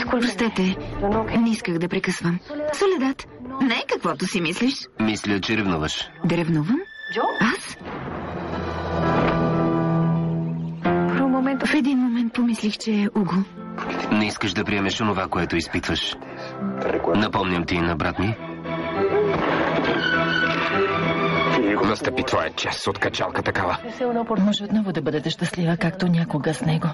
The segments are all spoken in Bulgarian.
Простете, не исках да прекъсвам. Соледат, не е каквото си мислиш. Мисля, че ревнуваш. Да ревнувам? Аз? В един момент помислих, че е Уго. Не искаш да приемеш онова, което изпитваш. Напомням ти на брат ми. Настъпи твоя час от качалка такава. Може отново да бъдете щастлива, както някога с него.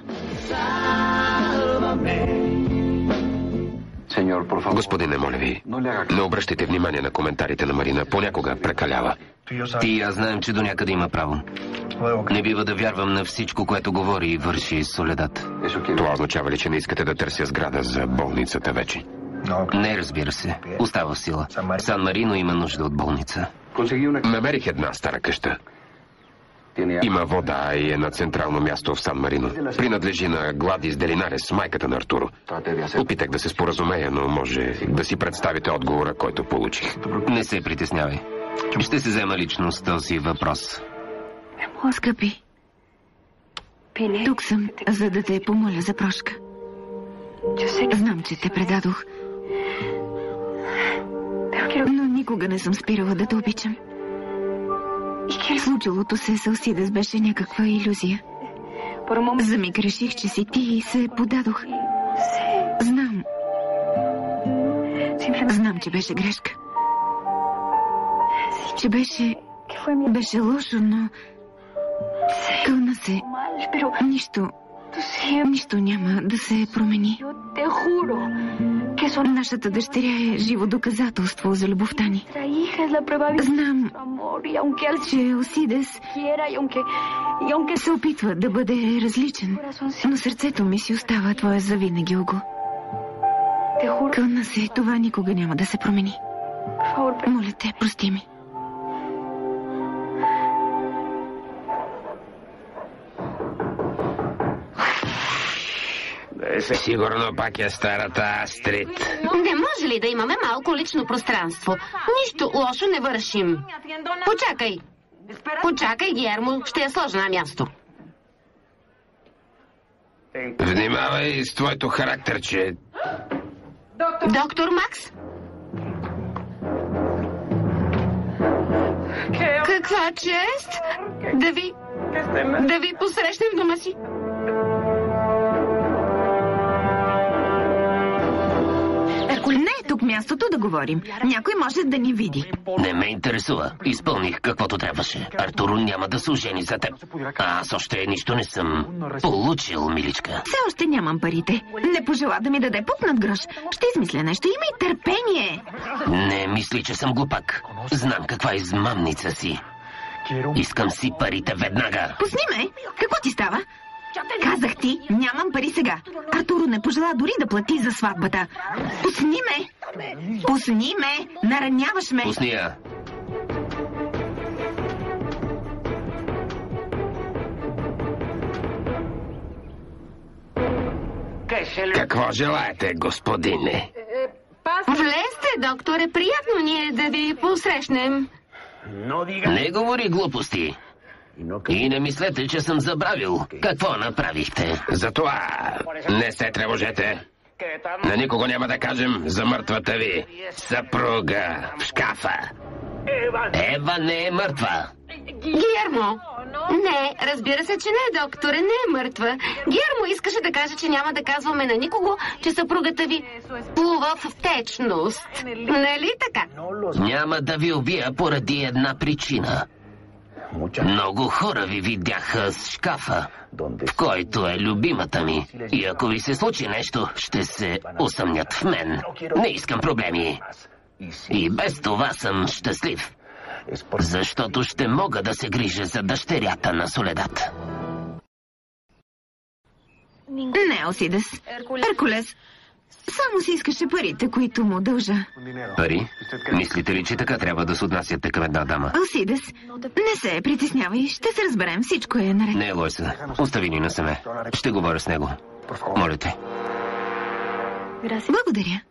Господине, моля ви, не обръщайте внимание на коментарите на Марина. Понякога прекалява. Ти и аз знаем, че до някъде има право. Не бива да вярвам на всичко, което говори и върши Соледат. Това означава ли, че не искате да търся сграда за болницата вече? Не, разбира се. Остава в сила. Сан Марино има нужда от болница. Намерих една стара къща. Има вода и е на централно място в Сан Марино. Принадлежи на Гладис Делинарес, майката на Артуро. Опитах да се споразумея, но може да си представите отговора, който получих. Не се притеснявай. Ще се взема лично с този въпрос. Скъпи, тук съм, за да те помоля за прошка. Знам, че те предадох. Но никога не съм спирала да те обичам. Случилото се с Алсидес беше някаква илюзия. За миг реших, че си ти и се подадох. Знам. Знам, че беше грешка. Че беше лошо, но... Кълна се. Нищо няма да се промени. Нашата дъщеря е живо доказателство за любовта ни. Знам, че Алсидес се опитва да бъде различен, но сърцето ми си остава твое завинаги, Уго. Кълна се, това никога няма да се промени. Моля те, прости ми. Сигурно пак е старата Астрид. Не може ли да имаме малко лично пространство? Нищо лошо не вършим. Почакай. Почакай, Гиермо. Ще я сложа на място. Внимавай с твоето характерче. Доктор Макс? Каква чест да ви посрещнем в дома си. Не е тук мястото да говорим. Някой може да ни види. Не ме интересува. Изпълних каквото трябваше. Артуро няма да се ожени за теб. А аз още нищо не съм получил, миличка. Все още нямам парите. Не пожела да ми даде пукнат грош. Ще измисля нещо. Имай търпение. Не мисли, че съм глупак. Знам каква измамница си. Искам си парите веднага. Пусни ме. Какво ти става? Казах ти, нямам пари сега. Артуро не пожела дори да плати за сватбата. Пусни ме! Пусни ме! Нараняваш ме! Пусни я! Какво желаете, господине? Влезте, докторе. Приятно ни е да ви посрещнем. Не говори глупости. И не мислете, че съм забравил какво направихте. Затова не се тревожете. На никого няма да кажем за мъртвата ви съпруга в шкафа. Ева не е мъртва. Гиермо! Не, разбира се, че не, докторе, не е мъртва. Гиермо искаше да каже, че няма да казваме на никого, че съпругата ви плува в течност. Нали така? Няма да ви убия поради една причина. Много хора ви видяха с шкафа, в който е любимата ми. И ако ви се случи нещо, ще се усъмнят в мен. Не искам проблеми. И без това съм щастлив, защото ще мога да се грижа за дъщерята на Соледат. Не, Алсидес. Еркулес. Само си искаше парите, които му дължа. Пари? Мислите ли, че така трябва да се отнасяте към една дама? Алсидес, не се притеснявай. Ще се разберем. Всичко е наред. Не, Лойса. Остави ни насаме. Ще говоря с него. Моля те. Благодаря.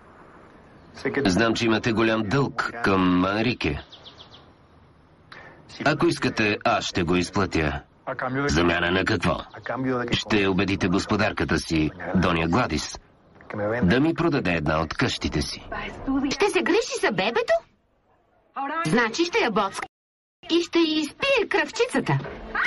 Знам, че имате голям дълг към Манрике. Ако искате, аз ще го изплатя. Замяна на какво? Ще убедите господарката си, Доня Гладис, да ми продаде една от къщите си. Ще се грижи за бебето? Значи ще я боцка и ще й изпие кръвчицата.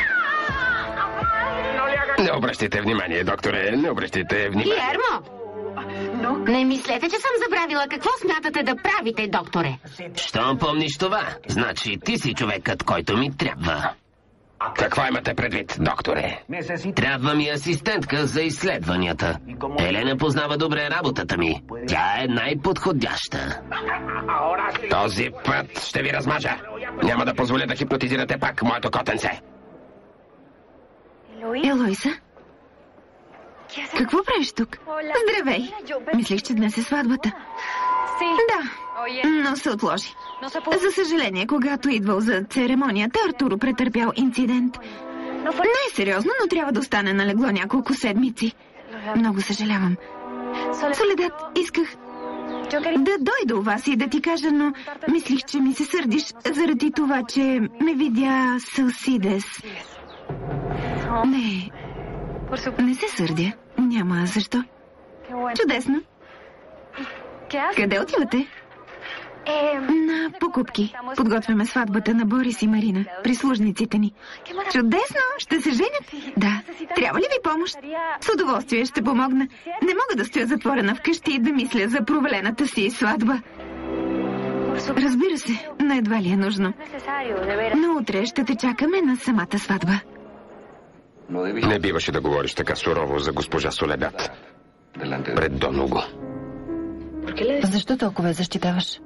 Не обръщайте внимание, докторе, не обръщайте внимание. Гиермо! Не мислете, че съм забравила какво смятате да правите, докторе. Щом помниш това, значи ти си човекът, който ми трябва. Какво имате предвид, докторе? Трябва ми асистентка за изследванията. Елена познава добре работата ми. Тя е най-подходяща. Този път ще ви размажа. Няма да позволя да хипнотизирате пак моето котенце. Елойса? Какво правиш тук? Здравей! Мислих, че днес е сватбата. Да, но се отложи. За съжаление, когато идвал за церемонията, Артуро претърпял инцидент. Най-сериозно, но трябва да остане на легло няколко седмици. Много съжалявам. Соледат, исках да дойда у вас и да ти кажа, но мислих, че ми се сърдиш заради това, че ме видя с Алсидес. Не се сърдя. Няма защо. Чудесно. Къде отивате? На покупки. Подготвяме сватбата на Борис и Марина, прислужниците ни. Чудесно! Ще се женят? Да. Трябва ли ви помощ? С удоволствие ще помогна. Не мога да стоя затворена вкъщи и да мисля за провалената си сватба. Разбира се, но едва ли е нужно. Но утре ще те чакаме на самата сватба. Не биваше да говориш така сурово за госпожа Соледат. Пред Дон Уго. Защо толкова я защитаваш?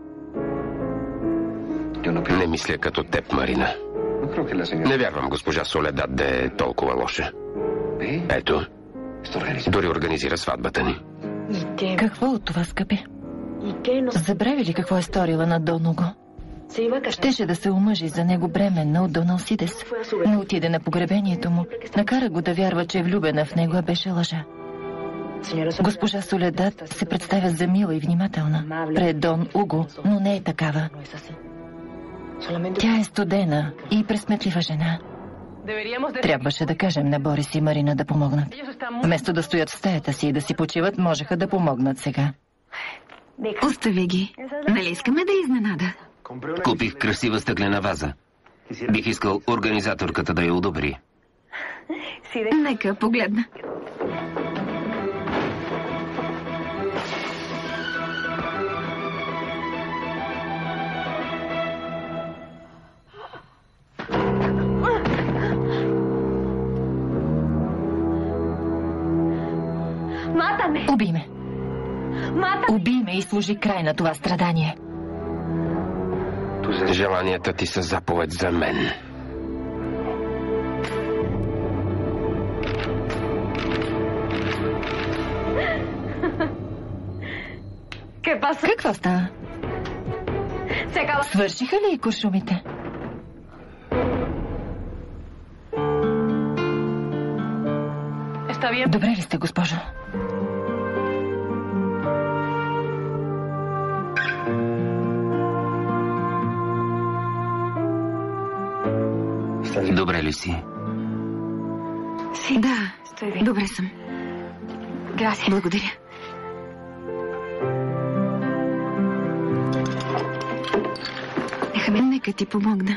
Не мисля като теб, Марина. Не вярвам госпожа Соледат да е толкова лоша. Ето, дори организира сватбата ни. Какво от това, скъпи? Забрави ли какво е сторила на Дон Уго? Щеше да се омъжи за него бременна от Дон Алсидес. Не отиде на погребението му. Накара го да вярва, че е влюбена в него, а беше лъжа. Госпожа Соледат се представя за мила и внимателна пред Дон Уго, но не е такава. Тя е студена и пресметлива жена. Трябваше да кажем на Борис и Марина да помогнат. Вместо да стоят в стаята си и да си почиват, можеха да помогнат сега. Остави ги. Нали искаме да изненада? Купих красива стъклена ваза. Бих искал организаторката да я одобри. Нека погледна. Убий ме. Убий ме и сложи край на това страдание. Желанията ти са заповед за мен. Какво става? Свършиха ли и куршумите? Добре ли сте, госпожо? Добре ли си? Да, добре съм. Благодаря. Нека ти помогна.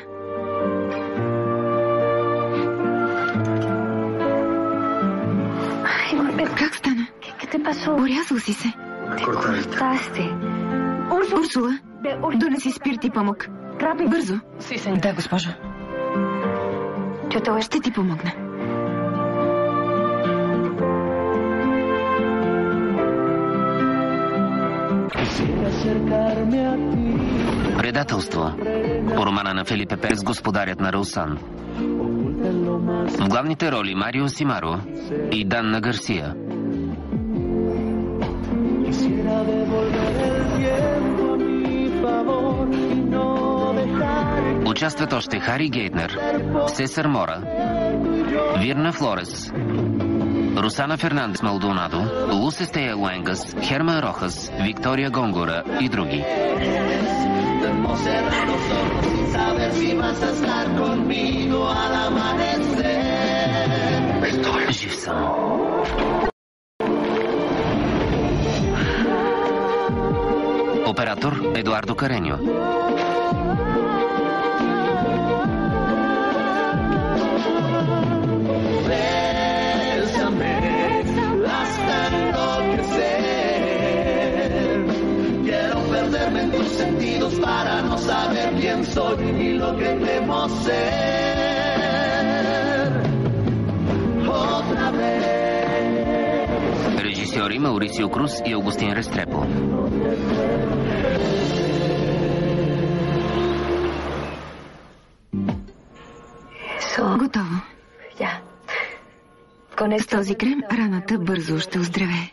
Как стана? Орязал си се. Урсула, донеси спирт и памук. Бързо. Да, госпожо. Ще ти помогна. Предателство. Романа на Фелипе Перес, господарят на Раусан. В главните роли Марио Симаро и Данна Гарсия. Участват още Хари Гейтнер, Сесар Мора, Вирна Флорес, Русана Фернандес Малдонадо, Лусестея Луенгас, Херман Рохас, Виктория Гонгора и други. Жив съм. Оператор Едуардо Кареньо. Para no saber quién soy ni lo que temo ser otra vez. Режисьори Маурисио Круз и Аугустин Рестрепо. Готово. С този крем раната бързо ще оздравее.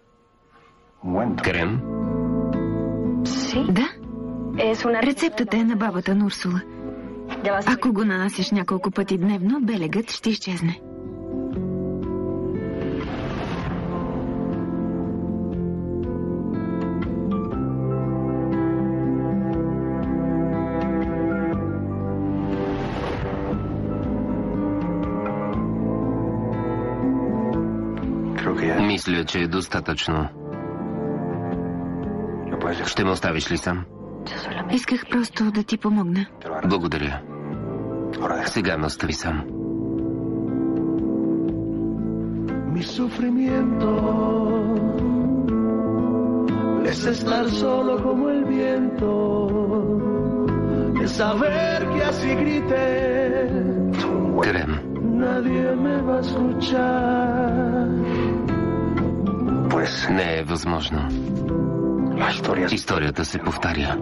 Крем? Да. Рецептата е на бабата на Урсула. Ако го нанасяш няколко пъти дневно, белегът ще изчезне. Мисля, че е достатъчно. Ще ме оставиш ли сам? Исках просто да ти помогна. Благодаря. Сега ме остави сам. Mi sufrimiento es estar solo como el viento, es saber que así grité. Крем. Nadie me va a escuchar. Не е възможно. Историята се повтаря.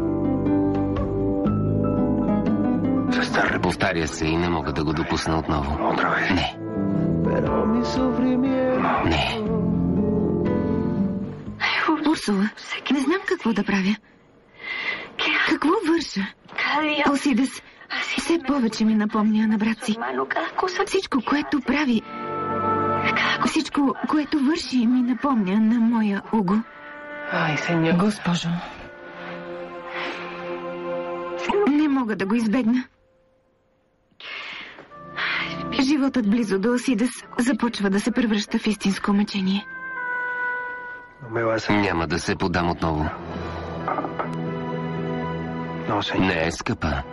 Повтаря се и не мога да го допусна отново. Не. Не. Урсула, не знам какво да правя. Какво върша? Алсидес все повече ми напомня на брат си. Всичко, което прави, всичко, което върши, ми напомня на моя Уго. Госпожо. Не мога да го избегна. Животът близо до Алсидес започва да се превръща в истинско мъчение. Няма да се подам отново. Не е скъпа.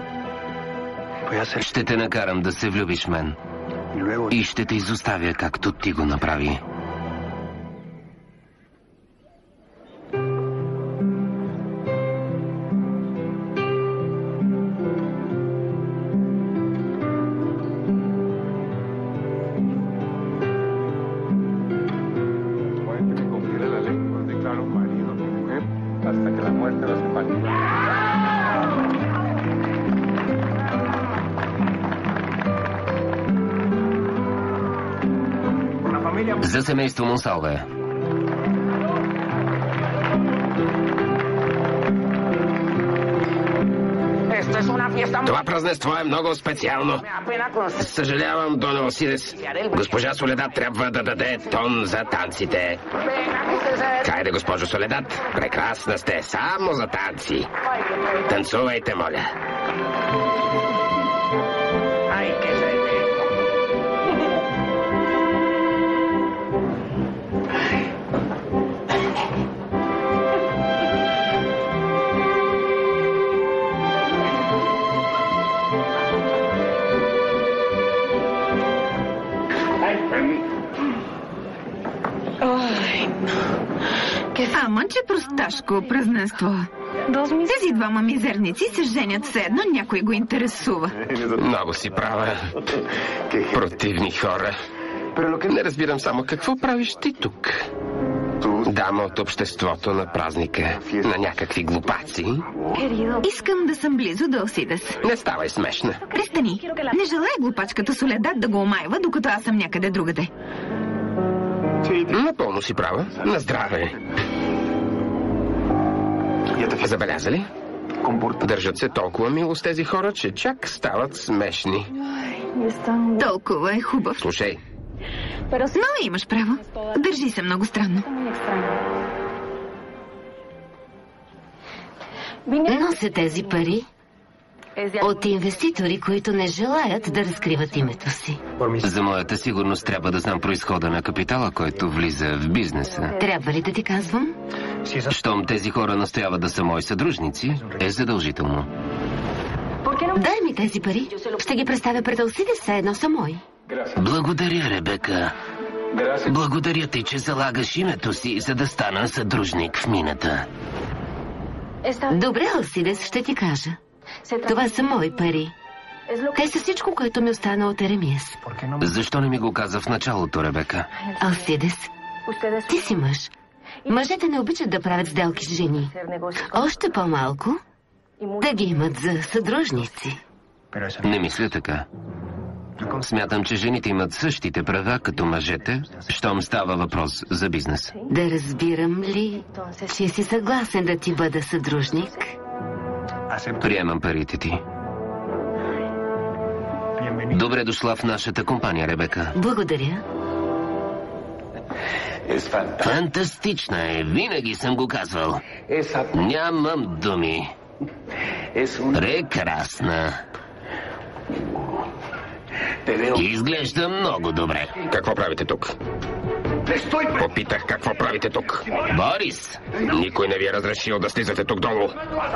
Ще те накарам да се влюбиш в мен. И ще те изоставя, както ти го направи. За семейство Монсалве. Това празненство е много специално. Съжалявам, Дона Алсидес. Госпожа Соледат трябва да даде тон за танците. Хайде, госпожо Соледат, прекрасна сте, само за танци. Танцувайте, моля. Ама, че просташко празненство. Тези двама мизерници се женят все едно, някой го интересува. Много си права. Противни хора. Не разбирам само какво правиш ти тук. Дама от обществото на празника, на някакви глупаци. Искам да съм близо до Алсидес. Не ставай смешна. Престани. Не желая глупачката Соледат да го омайва, докато аз съм някъде другаде. Напълно си права. На здраве. Забеляза ли? Държат се толкова мило с тези хора, че чак стават смешни. Толкова е хубав. Слушай. Но имаш право. Държи се много странно. Нося тези пари От инвеститори, които не желаят да разкриват името си. За моята сигурност трябва да знам произхода на капитала, който влиза в бизнеса. Трябва ли да ти казвам? Щом тези хора настояват да са мои съдружници, е задължително. Дай ми тези пари. Ще ги представя пред Алсидес, все едно са мои. Благодаря, Ребека. Благодаря ти, че залагаш името си, за да стана съдружник в мината. Добре, Алсидес, ще ти кажа. Това са мои пари. Те са всичко, което ми остана от Еремиас. Защо не ми го каза в началото, Ребека? Алсидес, ти си мъж. Мъжете не обичат да правят сделки с жени. Още по-малко да ги имат за съдружници. Не мисля така. Смятам, че жените имат същите права като мъжете, щом става въпрос за бизнес. Да разбирам ли, че си съгласен да ти бъда съдружник? Приемам парите ти. Добре дошла в нашата компания, Ребека. Благодаря. Фантастична е, винаги съм го казвал. Нямам думи. Прекрасна. Изглежда много добре. Какво правите тук? Попитах какво правите тук. Борис! Никой не ви е разрешил да слизате тук долу.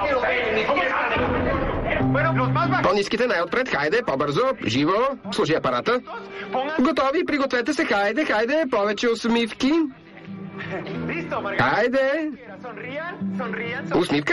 По-ниските най-отпред, хайде, по-бързо, живо, служи апарата. Готови, пригответе се, хайде, хайде, повече усмивки. Хайде. Усмивка.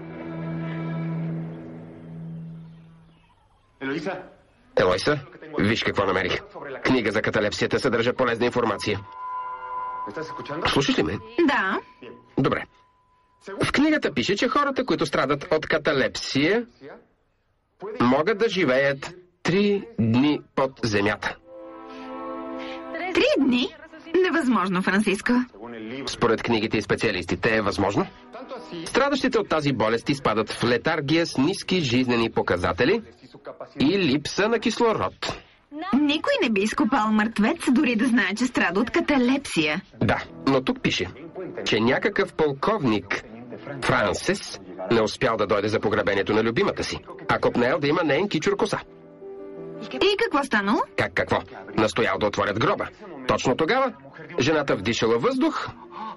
Елойса, виж какво намерих. Книга за каталепсията съдържа полезна информация. Слушаш ли ме? Да. Добре. В книгата пише, че хората, които страдат от каталепсия, могат да живеят 3 дни под земята. 3 дни? Невъзможно, Франциско. Според книгите и специалистите е възможно. Страдащите от тази болест изпадат в летаргия с ниски жизнени показатели и липса на кислород. Никой не би изкопал мъртвец, дори да знае, че страда от каталепсия. Да, но тук пише, че някакъв полковник Франсес не успял да дойде за погребението на любимата си, а копнел да има неин кичур коса. И какво станало? Какво? Настоял да отворят гроба. Точно тогава жената вдишала въздух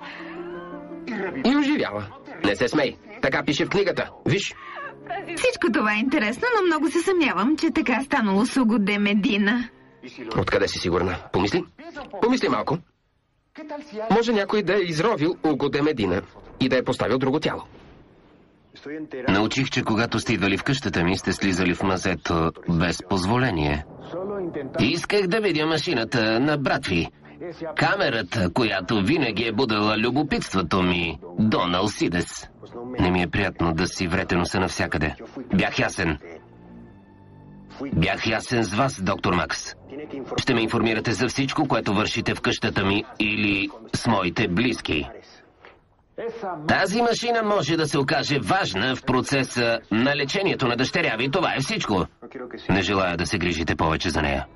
и оживяла. Не се смей. Така пише в книгата. Виж. Всичко това е интересно, но много се съмнявам, че така е станало с Уго де Медина. Откъде си сигурна? Помисли. Помисли малко. Може някой да е изровил Уго де Медина и да е поставил друго тяло. Научих, че когато сте идвали в къщата ми, сте слизали в мазето без позволение. Исках да видя машината на брат ви. Камерата, която винаги е будала любопитството ми, Дон Алсидес. Не ми е приятно да си врете носа навсякъде. Бях ясен. Бях ясен с вас, доктор Макс. Ще ме информирате за всичко, което вършите в къщата ми или с моите близки. Тази машина може да се окаже важна в процеса на лечението на дъщеря ви. Това е всичко. Не желая да се грижите повече за нея.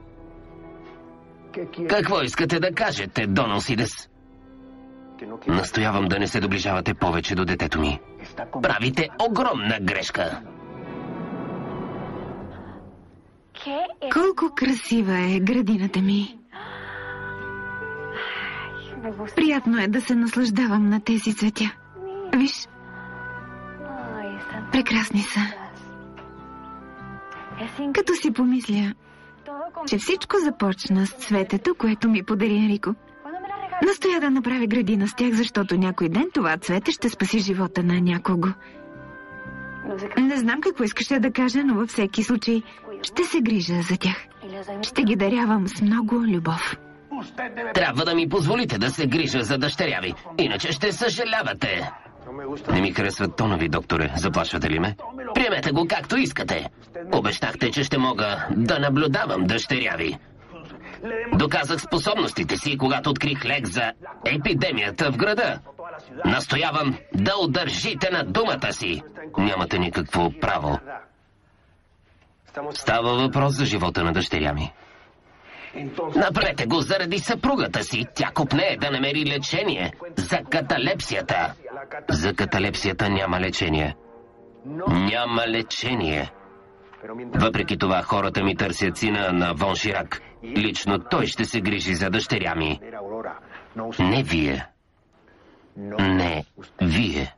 Какво искате да кажете, Дон Алсидес? Настоявам да не се доближавате повече до детето ми. Правите огромна грешка. Колко красива е градината ми. Приятно е да се наслаждавам на тези цветя. Виж, прекрасни са. Като си помисля, че всичко започна с цветето, което ми подари Енрико. Настоя да направя градина с тях, защото някой ден това цвете ще спаси живота на някого. Не знам какво искаше да кажа, но във всеки случай ще се грижа за тях. Ще ги дарявам с много любов. Трябва да ми позволите да се грижа за дъщеря ви, иначе ще съжалявате. Не ми харесват тонови, докторе. Заплашвате ли ме? Приемете го както искате. Обещахте, че ще мога да наблюдавам дъщеря ви. Доказах способностите си, когато открих лек за епидемията в града. Настоявам да удържите на думата си. Нямате никакво право. Става въпрос за живота на дъщеря ми. Направете го заради съпругата си. Тя копне да намери лечение за каталепсията. За каталепсията няма лечение. Няма лечение. Въпреки това, хората ми търсят сина на Вон Ширак. Лично той ще се грижи за дъщеря ми. Не вие. Не вие.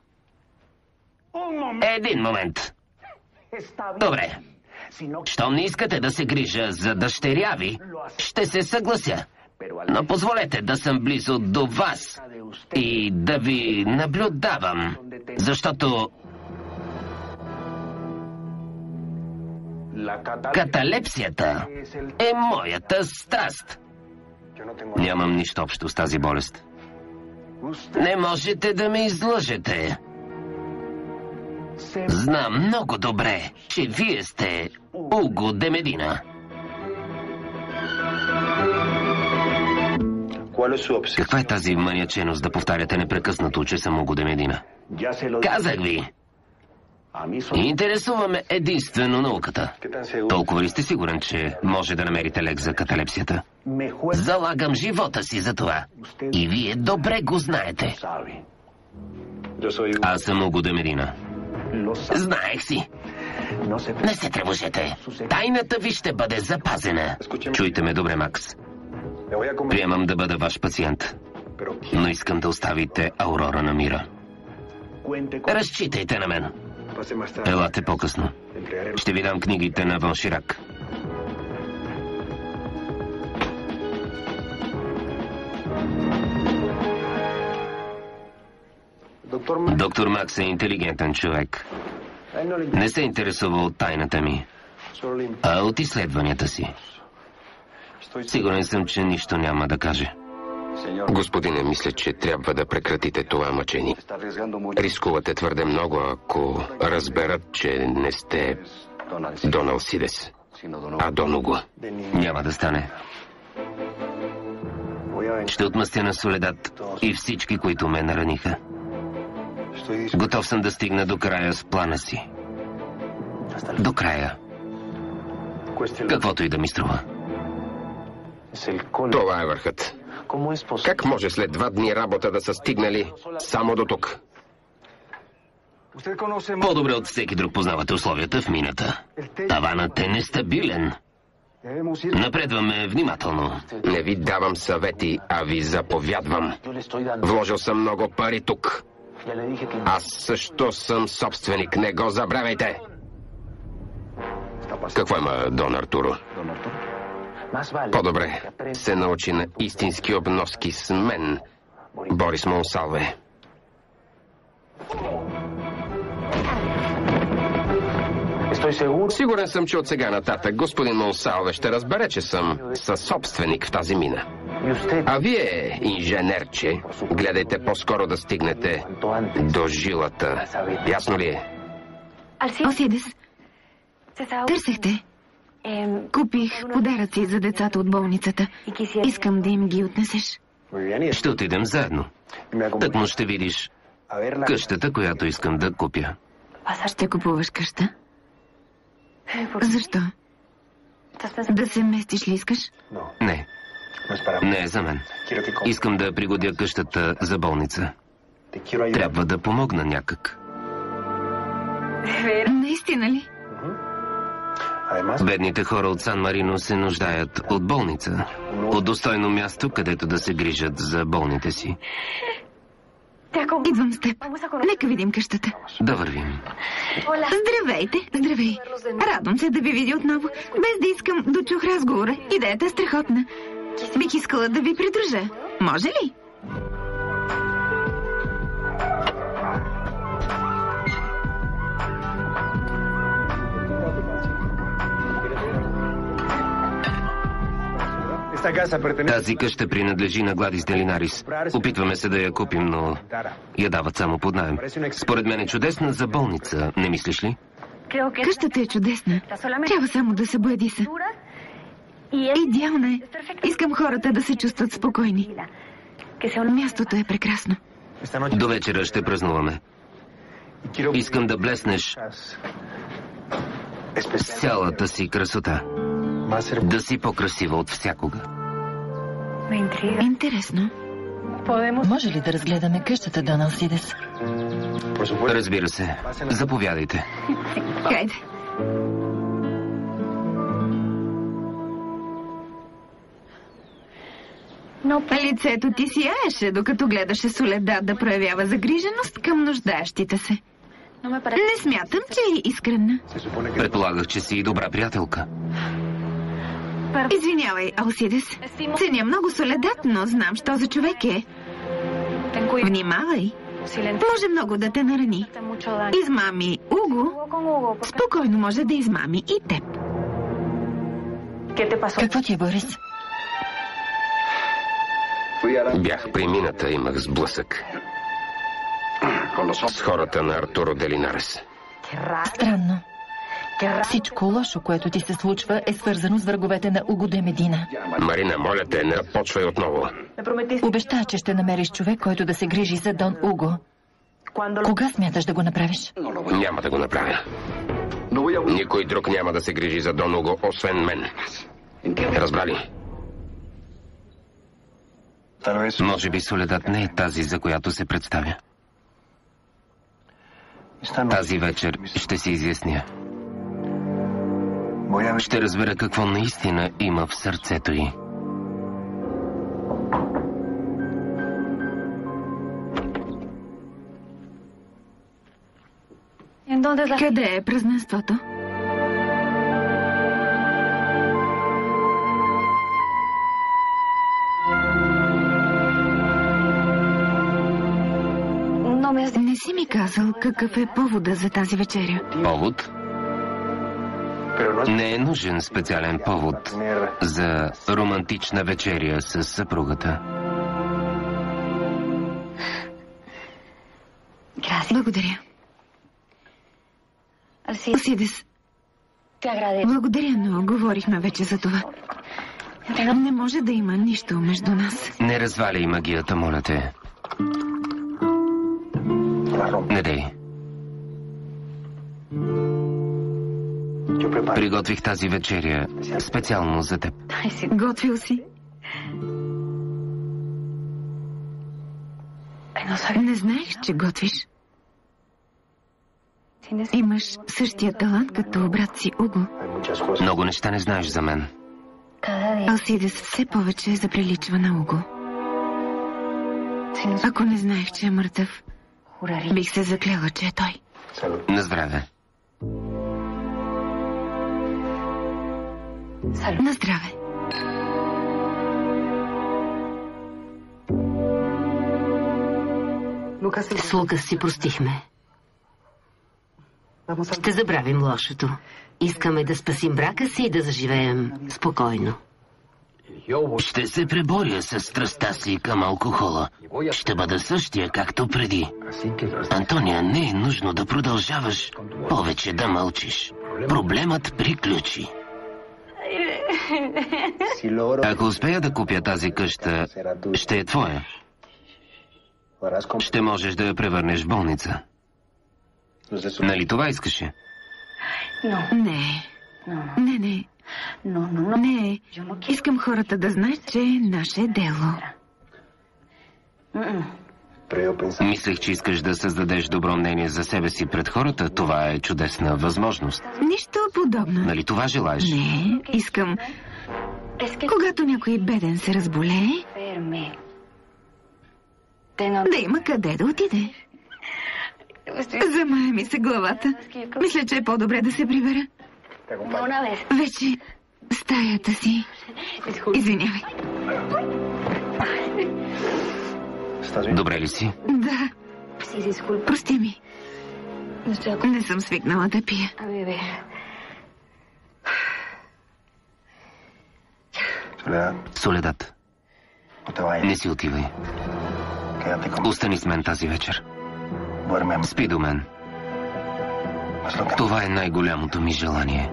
Един момент. Добре. Щом не искате да се грижа за дъщеря ви, ще се съглася. Но позволете да съм близо до вас и да ви наблюдавам, защото каталепсията е моята страст. Нямам нищо общо с тази болест. Не можете да ме излъжете. Знам много добре, че вие сте Уго де Медина. Каква е тази маниаченост да повтаряте непрекъснато, че съм Уго де Медина? Казах ви. Интересуваме единствено науката. Толкова ли сте сигурен, че може да намерите лек за каталепсията? Залагам живота си за това. И вие добре го знаете. Аз съм Уго де Медина. Знаех си. Не се тревожете. Тайната ви ще бъде запазена. Чуйте ме добре, Макс. Приемам да бъда ваш пациент. Но искам да оставите Аурора на мира. Разчитайте на мен. Елате по-късно. Ще ви дам книгите на Вон Ширак. Доктор Макс е интелигентен човек. Не се интересува от тайната ми, а от изследванията си. Сигурен съм, че нищо няма да каже. Господине, мисля, че трябва да прекратите това мъчение. Рискувате твърде много, ако разберат, че не сте Дон Алсидес, а Дон Уго. Няма да стане. Ще отмъстя на Соледат и всички, които ме нараниха. Готов съм да стигна до края с плана си. До края. Каквото и да ми струва. Това е върхът. Как може след 2 дни работа да са стигнали само до тук? По-добре от всеки друг познавате условията в мината. Таванът е нестабилен. Напредваме внимателно. Не ви давам съвети, а ви заповядвам. Вложил съм много пари тук. Аз също съм собственик, не го забравяйте. Какво има Дон Артуро? По-добре се научи на истински обноски с мен, Борис Монсалве. Сигурен съм, че от сега нататък господин Монсалве ще разбере, че съм съсобственик в тази мина. А вие, инженерче, гледайте по-скоро да стигнете до жилата. Ясно ли е? Алсидес, търсехте. Купих подаръци за децата от болницата. Искам да им ги отнесеш. Ще отидем заедно. Тъкмо ще видиш къщата, която искам да купя. Ще купуваш къща? Защо? Да се местиш ли искаш? Не. Не е за мен. Искам да пригодя къщата за болница. Трябва да помогна някак. Наистина ли? Бедните хора от Сан Марино се нуждаят от болница. От достойно място, където да се грижат за болните си. Идвам с теб. Нека видим къщата. Да вървим. Здравейте, здравей. Радвам се да ви видя отново. Без да искам, дочух разговора. Идеята е страхотна. Бих искала да ви придружа. Може ли? Тази къща принадлежи на Гладис де Линарис. Опитваме се да я купим, но я дават само под наем. Според мен е чудесна за болница, не мислиш ли? Къщата е чудесна. Трябва само да се боядиса. Идеална е. Искам хората да се чувстват спокойни. Мястото е прекрасно. До вечера ще празнуваме. Искам да блеснеш с цялата си красота. Да си по-красива от всякога. Интересно. Може ли да разгледаме къщата, Дон Алсидес? Разбира се. Заповядайте. Хайде. Лицето ти сияеше, докато гледаше Соледад да проявява загриженост към нуждаещите се. Не смятам, че е искрена. Предполагах, че си и добра приятелка. Извинявай, Алсидес. Ценя много Соледад, но знам, що за човек е. Внимавай. Може много да те нарани. Измами Уго, спокойно може да измами и теб. Какво ти е, Борис? Бях при мината, имах сблъсък с хората на Артуро де Линарес. Странно. Всичко лошо, което ти се случва, е свързано с враговете на Уго де Медина. Марина, моля те, не почвай отново. Обеща, че ще намериш човек, който да се грижи за Дон Уго. Кога смяташ да го направиш? Няма да го направя. Никой друг няма да се грижи за Дон Уго, освен мен. Разбрали? Може би Соледад не е тази, за която се представя. Тази вечер ще се изясня. Ще разбера какво наистина има в сърцето й. Къде е празненството? Не си ми казал какъв е повода за тази вечеря. Повод? Не е нужен специален повод за романтична вечеря с съпругата. Благодаря. Алсидес, благодаря, но говорихме вече за това. Не може да има нищо между нас. Не разваляй магията, моля те. Не дей. Приготвих тази вечеря специално за теб. Готвил си? Не знаех, че готвиш. Имаш същия талант като брат си Уго. Много неща не знаеш за мен. Алсидес все повече заприличва на Уго. Ако не знаех, че е мъртъв, бих се заклела, че е той. На здраве. На здраве. С Лукас си простихме. Ще забравим лошото. Искаме да спасим брака си и да заживеем спокойно. Ще се преборя с страстта си към алкохола. Ще бъда същия, както преди. Антония, не е нужно да продължаваш повече да мълчиш. Проблемът приключи. Ако успея да купя тази къща, ще е твоя. Ще можеш да я превърнеш в болница. Нали това искаше? Не. Не. Искам хората да знаят, че е наше дело. Мислех, че искаш да създадеш добро мнение за себе си пред хората. Това е чудесна възможност. Нищо подобно. Нали това желаеш? Не, искам... Когато някой беден се разболее, да има къде да отиде. Замая ми се главата. Мисля, че е по-добре да се прибера. Вече стаята си. Извинявай. Добре ли си? Да. Прости ми. Не съм свикнала да пия. Соледад, не си отивай. Остани с мен тази вечер. Спи до мен. Това е най-голямото ми желание.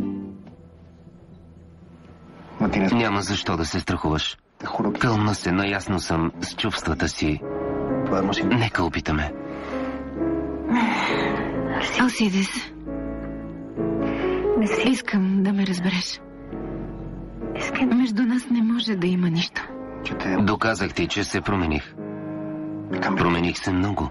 Няма защо да се страхуваш. Кълна се, наясно съм с чувствата си. Нека опитаме. Алсидес, искам да ме разбереш. Между нас не може да има нищо. Доказах ти, че се промених. Промених се много.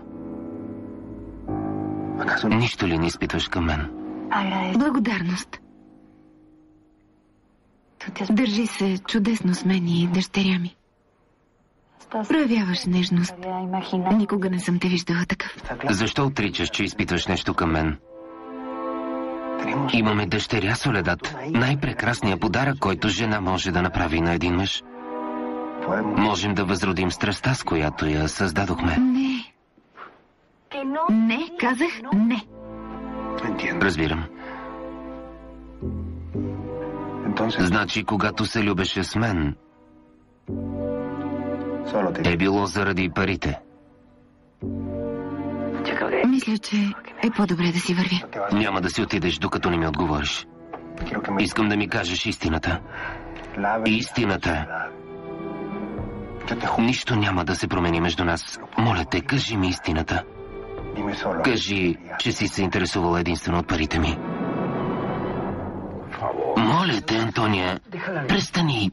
Нищо ли не изпитваш към мен? Благодарност. Държи се чудесно с мен и дъщеря ми. Проявяваш нежност. Никога не съм те виждала такъв. Защо отричаш, че изпитваш нещо към мен? Имаме дъщеря, Соледат. Най-прекрасният подарък, който жена може да направи на един мъж. Можем да възродим страстта, с която я създадохме. Не. Не, казах не. Разбирам. Значи, когато се любеше с мен, е било заради парите. Мисля, че е по-добре да си вървя. Няма да си отидеш, докато не ми отговориш. Искам да ми кажеш истината. Истината. Нищо няма да се промени между нас. Моля те, кажи ми истината. Кажи, че си се интересувала единствено от парите ми. Моля те, Антония, престани.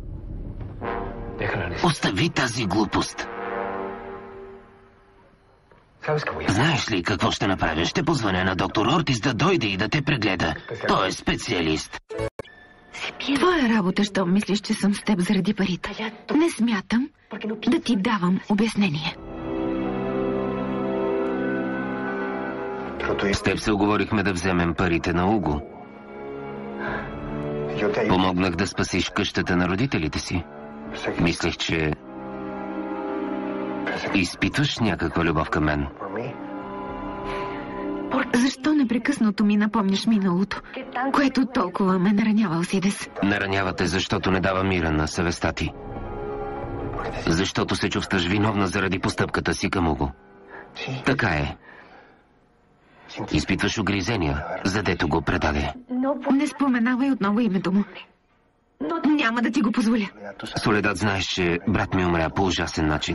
Остави тази глупост. Знаеш ли какво ще направя? Ще позвъня на доктор Ортис да дойде и да те прегледа. Той е специалист. Твоя работа, що мислиш, че съм с теб заради парите. Не смятам да ти давам обяснение. С теб се оговорихме да вземем парите на Уго. Помогнах да спасиш къщата на родителите си. Мислех, че изпитваш някаква любов към мен. Защо непрекъснато ми напомняш миналото, което толкова ме наранява, Алсидес? Наранявате, защото не дава мира на съвестта ти. Защото се чувстваш виновна заради постъпката си към Уго. Така е. Изпитваш угризения, задето го предаде. Не споменавай отново името му. Няма да ти го позволя. Соледат, знаеш, че брат ми умря по ужасен начин.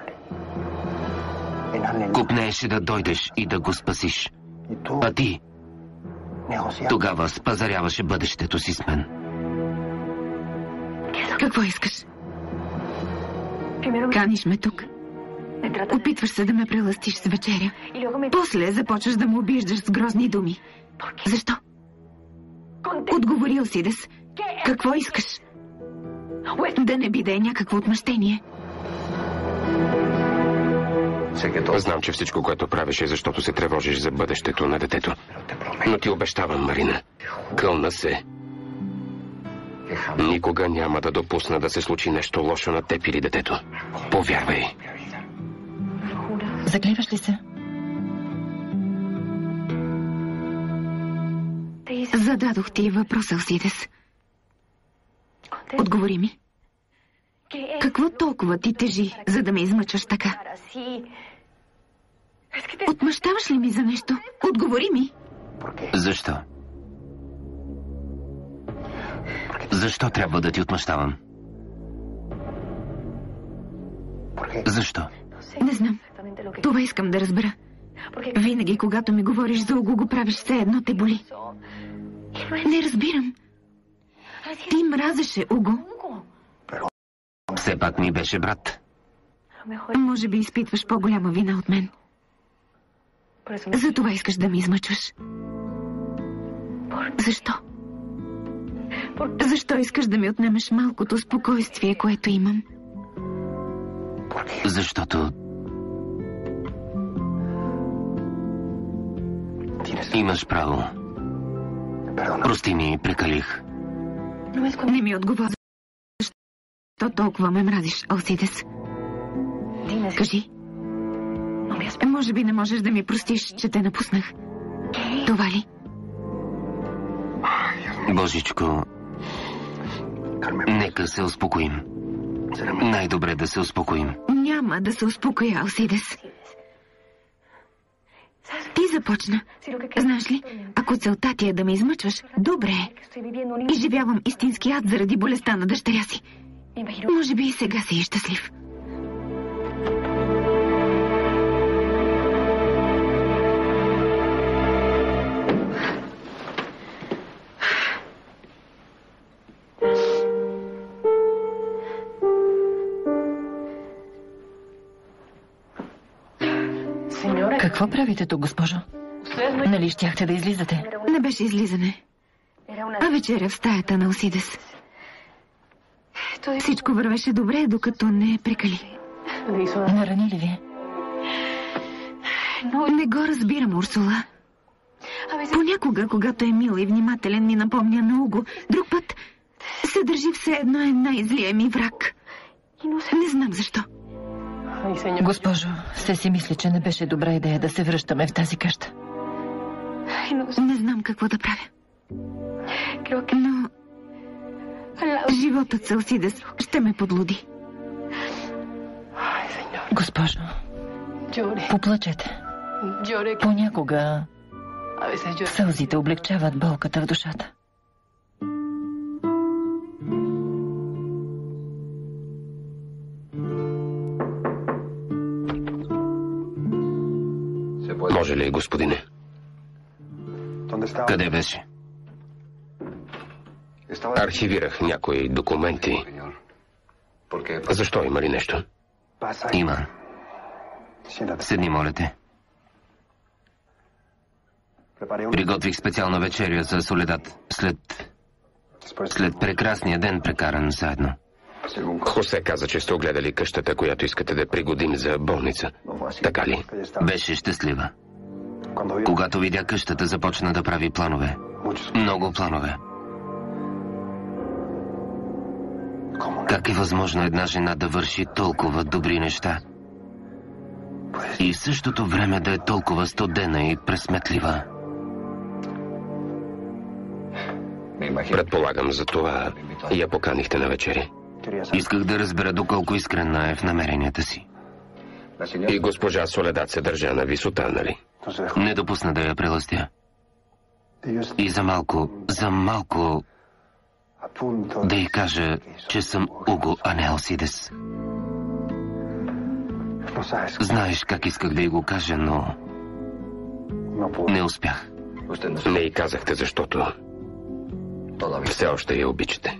Купнееше да дойдеш и да го спасиш. А ти тогава спазаряваше бъдещето си с мен. Какво искаш? Каниш ме тук. Опитваш се да ме прелъстиш с вечеря. После започваш да ме обиждаш с грозни думи. Защо? Отговори, Алсидес. Какво искаш? Да не би да е някакво отмъщение. Знам, че всичко, което правиш, е защото се тревожиш за бъдещето на детето. Но ти обещавам, Марина, кълна се. Никога няма да допусна да се случи нещо лошо на теб или детето. Повярвай. Заклеваш ли се? Зададох ти въпрос, Алсидес. Отговори ми. Какво толкова ти тежи, за да ме измъчваш така? Отмъщаваш ли ми за нещо? Отговори ми. Защо? Защо трябва да ти отмъщавам? Защо? Не знам. Това искам да разбера. Винаги, когато ми говориш за Уго, го правиш все едно те боли. Не разбирам. Ти мразеше Уго. Все пак ми беше брат. Може би изпитваш по-голяма вина от мен. Затова искаш да ме измъчваш. Защо? Защо искаш да ми отнемеш малкото спокойствие, което имам? Защото имаш право. Прости ми, прекалих. Не ми отговори. Защо толкова ме мразиш, Алсидес? Кажи. Може би не можеш да ми простиш, че те напуснах. Това ли? Божичко, нека се успокоим. Най-добре да се успокоим. Няма да се успокоя, Алсидес. Ти започна. Знаеш ли, ако целта ти е да ме измъчваш, добре. Изживявам истински ад заради болестта на дъщеря си. Може би и сега си е щастлив. Какво правите тук, госпожо? Нали щяхте да излизате? Не беше излизане, а вечеря в стаята на Алсидес. Всичко вървеше добре, докато не прекали. Нарани ли ви? Не го разбирам, Урсула. Понякога, когато е мил и внимателен, ми напомня на Уго. Друг път се държи все едно най-злия ми враг. Не знам защо. Госпожо, се си мисли, че не беше добра идея да се връщаме в тази къща. Не знам какво да правя. Но животът с Алсидес ще ме подлуди. Госпожо, поплачете. Понякога сълзите облегчават болката в душата. Може ли, господине? Къде беше? Архивирах някои документи. Защо, има ли нещо? Има. Седни, моля те. Приготвих специална вечеря за Соледат след прекрасния ден, прекаран заедно. Хосе каза, че сте огледали къщата, която искате да пригодим за болница. Така ли? Беше щастлива. Когато видя къщата, започна да прави планове. Много планове. Как е възможно една жена да върши толкова добри неща и в същото време да е толкова студена и пресметлива? Предполагам, за това я поканихте на вечери. Исках да разбера доколко искрена е в намеренията си. И госпожа Соледат се държа на висота, нали? Не допусна да я прелъстя. И за малко да й кажа, че съм Уго, а не Алсидес. Знаеш как исках да й го кажа, но не успях. Не й казахте, защото все още я обичате.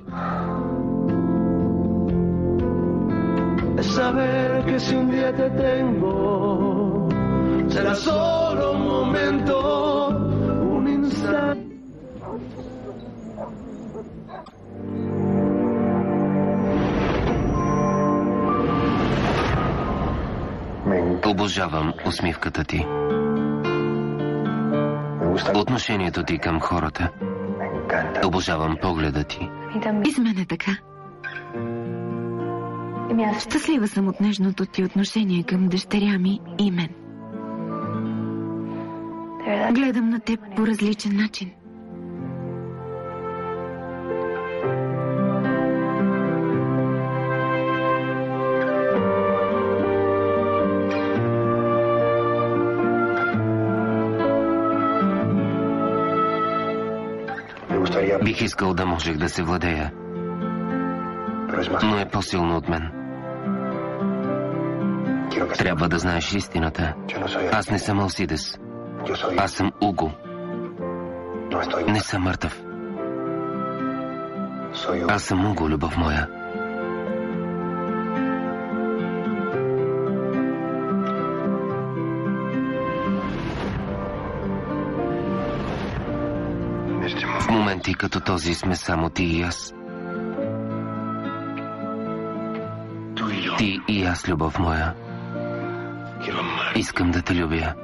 Saber que si un día te tengo, será solo un momento, un instante. Обожавам усмивката ти. Отношението ти към хората. Обожавам погледа ти. И с мен е така. Щастлива съм от нежното ти отношение към дъщеря ми и мен. Гледам на теб по различен начин. Бих искал да можех да се владея, но е по-силно от мен. Трябва да знаеш истината. Аз не съм Алсидес. Аз съм Уго. Не съм мъртъв. Аз съм Уго, любов моя. В моменти като този сме само ти и аз. Ти и аз, любов моя. Искам да те любя.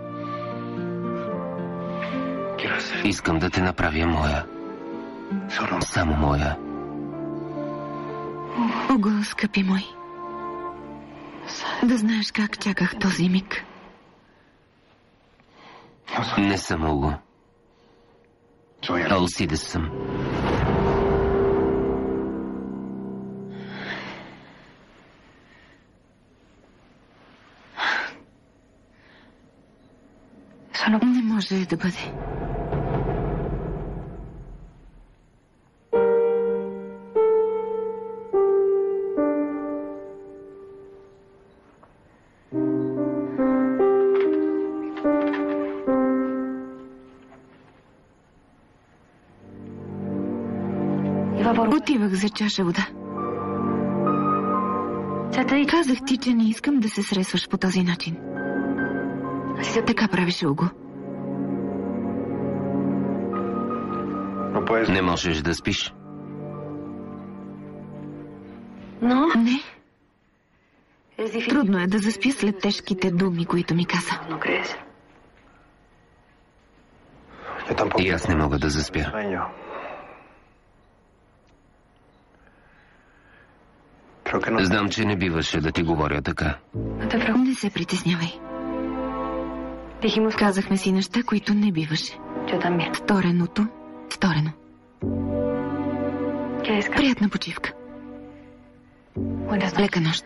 Искам да те направя моя. Само моя. Уго, скъпи мой. Да знаеш как чаках този миг. Не съм Уго. Алсидес съм. Не може да бъде. Отивах за чаша вода. Казах ти, че не искам да се сресваш по този начин. Така правиш, Уго. Не можеш да спиш. Не. Трудно е да заспя след тежките думи, които ми каза. И аз не мога да заспя. Знам, че не биваше да ти говоря така. Не се притеснявай. Казахме си неща, които не биваше. Стореното, сторено. Приятна почивка. Лека нощ.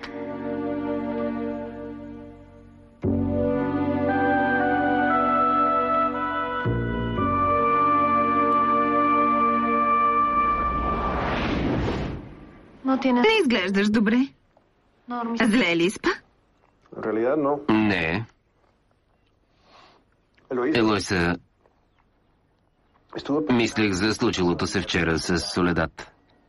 Не изглеждаш добре. Зле ли спа? Не. Елойса, мислех за случилото се вчера с Соледат.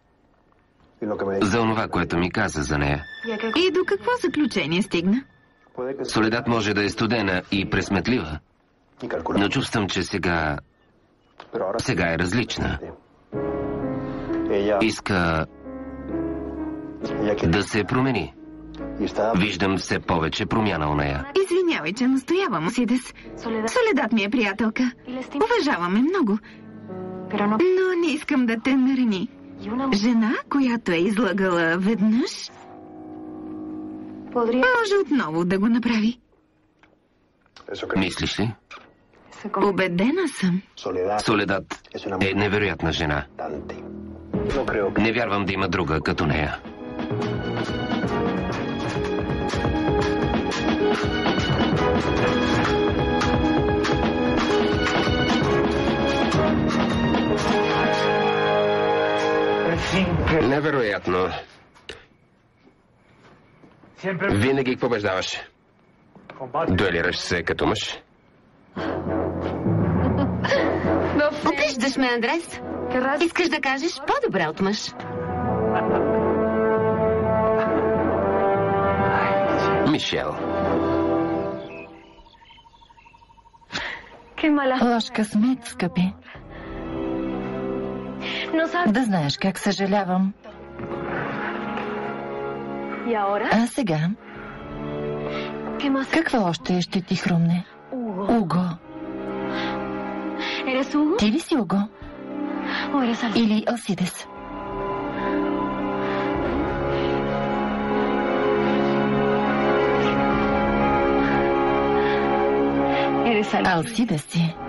За онова, което ми каза за нея. И до какво заключение стигна? Соледат може да е студена и пресметлива, но чувствам, че сега е различна. Иска да се промени. Виждам все повече промяна у нея. Извинявай, че настоявам, Сидес. Соледат ми е приятелка. Уважаваме много. Но не искам да те нарани. Жена, която е излагала веднъж, може отново да го направи. Мислиш ли? Убедена съм. Соледат е невероятна жена. Не вярвам да има друга като нея. Невероятно. Винаги побеждаваш. Дуелираш се като мъж. Обиждаш ме, Андрес. Искаш да кажеш по-добре от мъж. Мишел. Лош късмет, скъпи. Да знаеш как съжалявам. А сега? Какво още ще ти хрумне? Уго. Ти ли си Уго? Или Алсидес? Алсидес си.